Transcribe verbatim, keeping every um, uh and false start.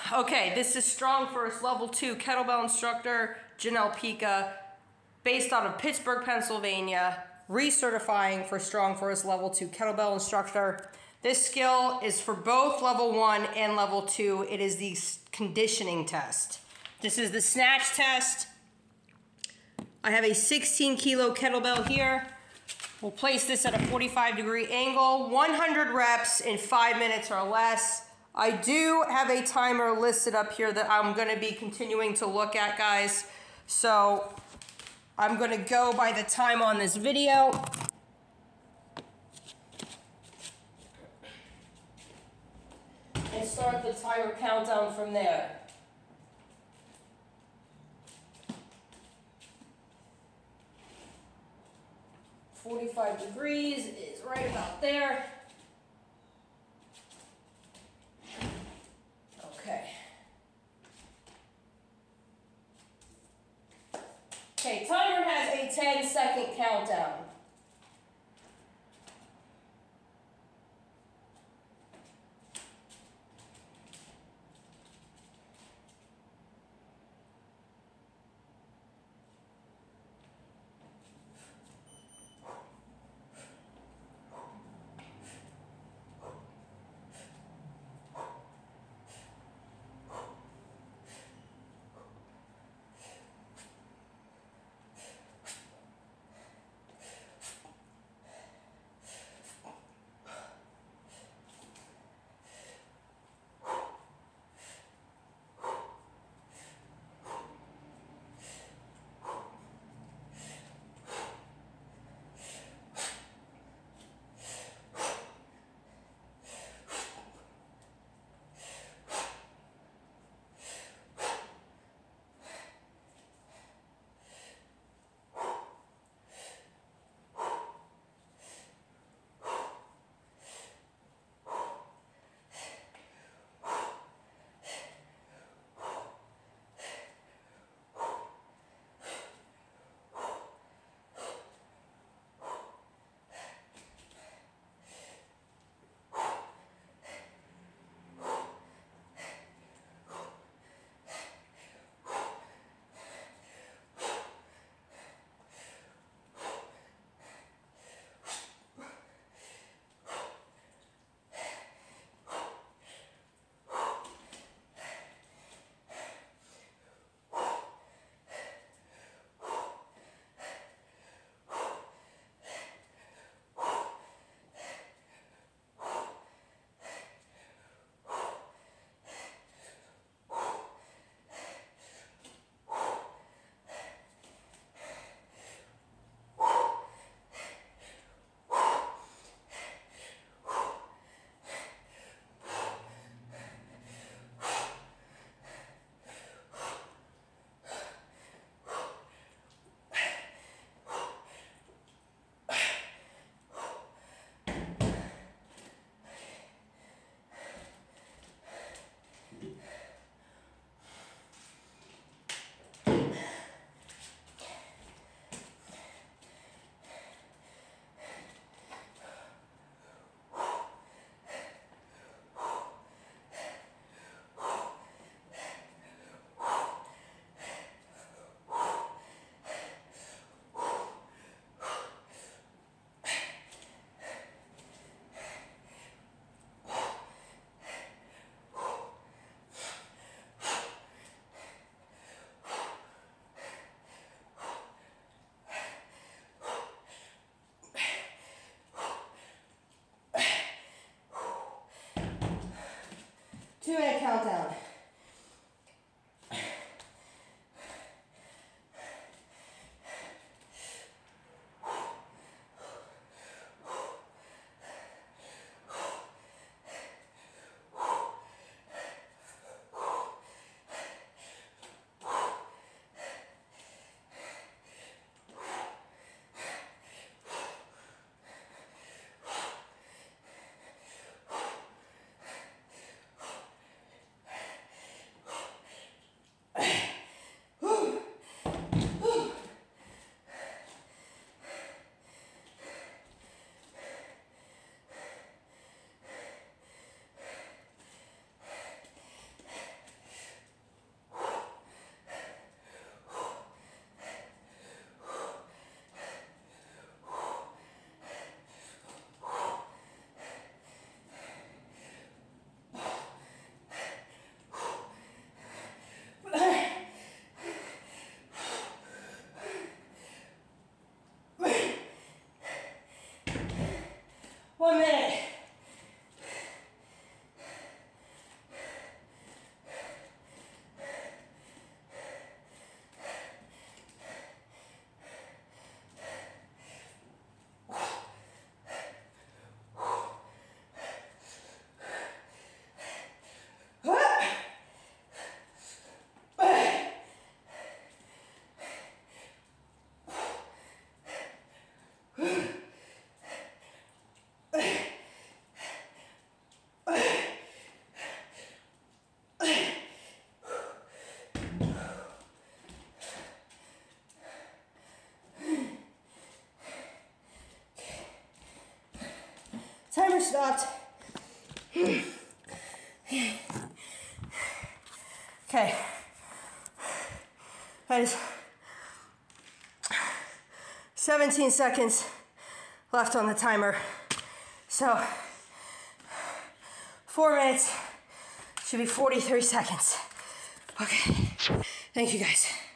Okay, this is Strong First Level two Kettlebell Instructor Janelle Pica, based out of Pittsburgh, Pennsylvania, recertifying for Strong First Level two Kettlebell Instructor. This skill is for both Level one and Level two. It is the conditioning test. This is the snatch test. I have a sixteen kilo kettlebell here. We'll place this at a forty-five degree angle, one hundred reps in five minutes or less. I do have a timer listed up here that I'm gonna be continuing to look at, guys. So I'm gonna go by the time on this video. And start the timer countdown from there. forty-five degrees is right about there. Okay. Okay, timer has a ten second countdown. Two minute countdown. stopped. Okay. That is seventeen seconds left on the timer. So four minutes should be forty-three seconds. Okay. Thank you guys.